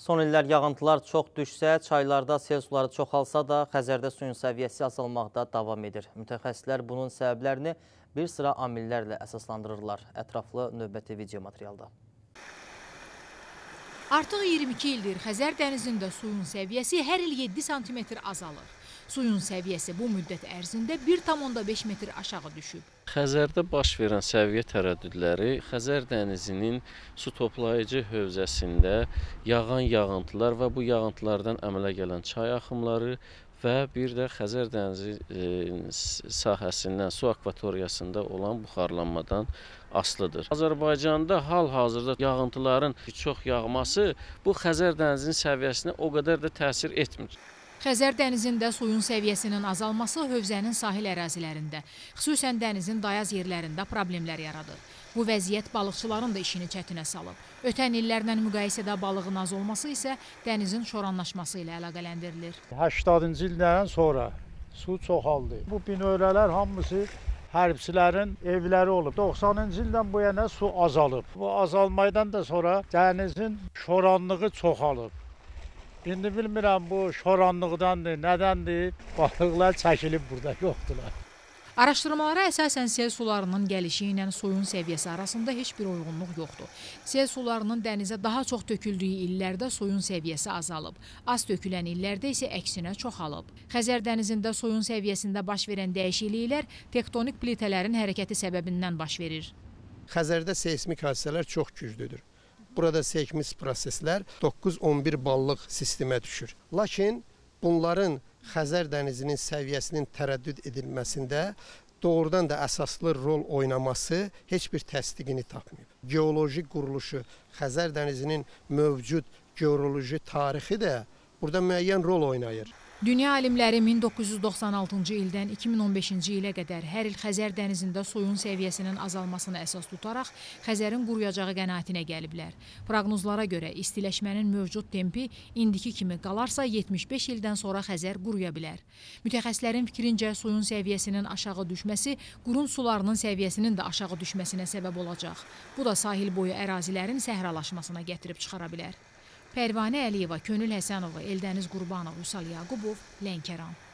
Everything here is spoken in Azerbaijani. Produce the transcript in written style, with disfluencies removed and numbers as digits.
Son illər yağıntılar çox düşsə, çaylarda sel suları çoxalsa da, Xəzərdə suyun səviyyəsi azalmaqda davam edir. Mütəxəssislər bunun səbəblərini bir sıra amillərlə əsaslandırırlar. Ətraflı növbəti video materialda. Artıq 22 ildir Xəzər dənizində suyun səviyyəsi hər il 7 sm azalır. Suyun səviyyəsi bu müddət ərzində 1,5 metr aşağı düşüb. Xəzərdə baş verən səviyyə tərəddüdləri Xəzər dənizinin su toplayıcı hövzəsində yağan yağıntılar və bu yağıntılardan əmələ gələn çay axımları və bir də Xəzər dənizi sahəsindən su akvatoriyasında olan buxarlanmadan asılıdır. Azərbaycanda hal-hazırda yağıntıların çox yağması bu Xəzər dənizinin səviyyəsinə o qədər də təsir etmir. Xəzər dənizində suyun səviyyəsinin azalması hövzənin sahil ərazilərində, xüsusən dənizin dayaz yerlərində problemlər yaradır. Bu vəziyyət balıqçıların da işini çətinə salıb. Ötən illərlə müqayisədə balığın az olması isə dənizin şoranlaşması ilə əlaqələndirilir. 80-cı ildən sonra su çoxaldı. Bu binövrələr hamısı hərbçilərin evləri olub. 90-cı ildən bu yana su azalıb. Bu azalmaydan da sonra dənizin şoranlığı çoxalıb. İndi bilmirəm bu şoranlıqdandır, nədəndir, balıqlar çəkilib burada, yoxdular. Araşdırmalara əsasən sel sularının gəlişi ilə suyun səviyyəsi arasında heç bir uyğunluq yoxdur. Sel sularının dənizə daha çox töküldüyü illərdə suyun səviyyəsi azalıb, az tökülən illərdə isə əksinə çoxalıb. Xəzər dənizində suyun səviyyəsində baş verən dəyişikliklər tektonik plitələrin hərəkəti səbəbindən baş verir. Xəzərdə seismik hadisələr çox güclüdür. Burada seismik proseslər 9-11 ballıq sistemə düşür. Lakin bunların Xəzər dənizinin səviyyəsinin tərəddüd edilməsində doğrudan da əsaslı rol oynaması heç bir təsdiqini tapmayıb. Geoloji quruluşu, Xəzər dənizinin mövcud geoloji tarixi də burada müəyyən rol oynayır. Dünya alimləri 1996-cı ildən 2015-ci ilə qədər hər il Xəzər dənizində suyun səviyyəsinin azalmasını əsas tutaraq Xəzərin quruyacağı qənaətinə gəliblər. Proqnozlara görə istiləşmənin mövcud tempi indiki kimi qalarsa 75 ildən sonra Xəzər quruya bilər. Mütəxəssislərin fikrincə suyun səviyyəsinin aşağı düşməsi qurun sularının səviyyəsinin də aşağı düşməsinə səbəb olacaq. Bu da sahil boyu ərazilərin səhralaşmasına gətirib çıxara bilər. Pərvanə Əliyeva, Könül Həsənova, Eldəniz Qurbanov, Vüsal Yaqubov, Lənkəran.